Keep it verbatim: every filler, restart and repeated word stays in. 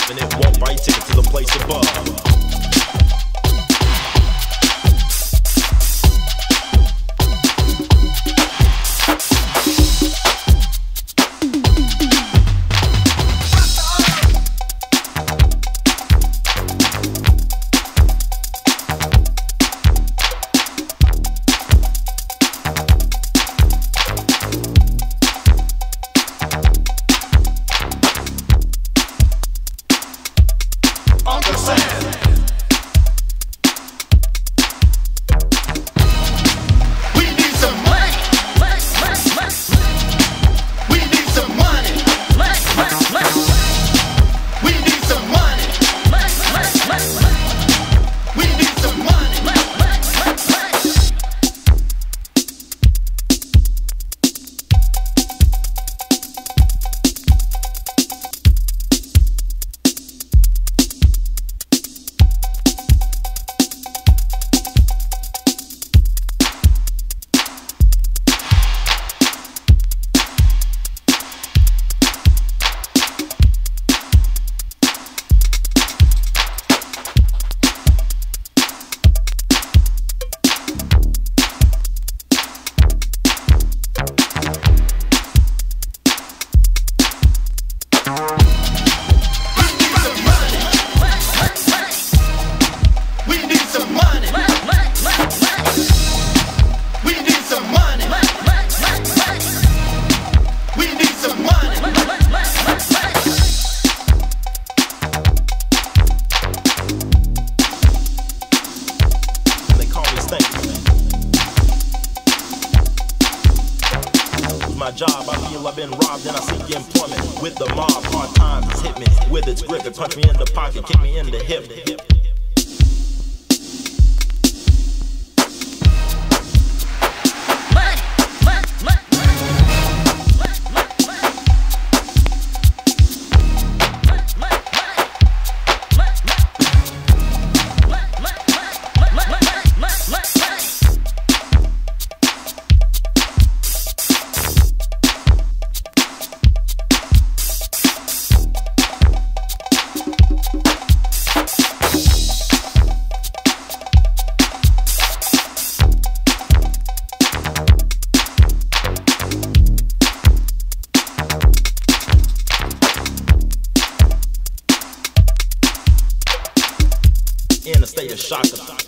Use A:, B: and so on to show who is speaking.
A: and it won't buy ticket to the place above. Job, I feel I've been robbed and I seek employment with the mob. Hard times has hit me with its grip. It punched me in the pocket, kicked me in the hip. In a state of shock.